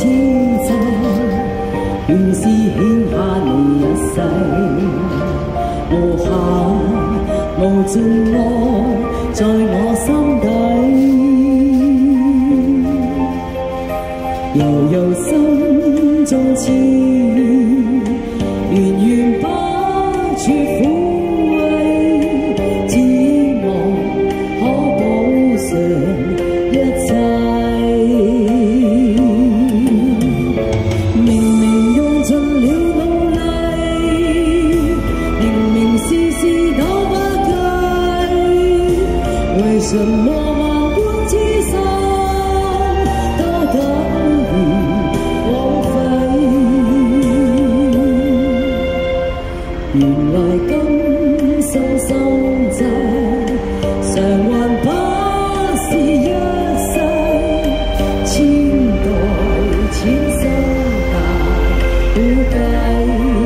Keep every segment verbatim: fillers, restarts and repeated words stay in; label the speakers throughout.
Speaker 1: 千載，原是欠下你一世，無限無盡愛在我心底，悠悠心中痴戀，源源不絕撫慰，只望可補償一切。明明用盡了努力，明明事事都不計，為什麼萬般痴心都等於枉費？原來今生心債，償還不是一世，千代千生大估計。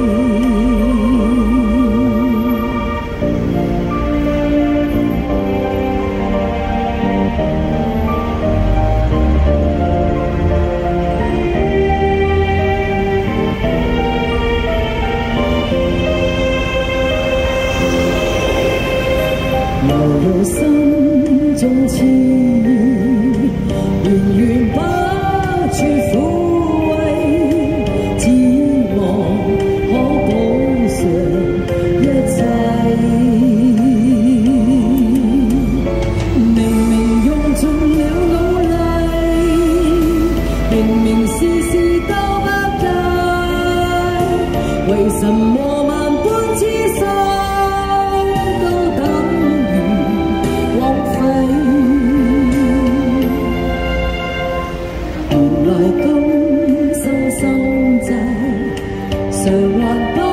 Speaker 1: 悠悠心中痴戀，源源不絕撫慰，只望可補償一切。明明用盡了努力，明明事事都不計，為什麼萬般痴心都等枉費？原來今生心債，償還不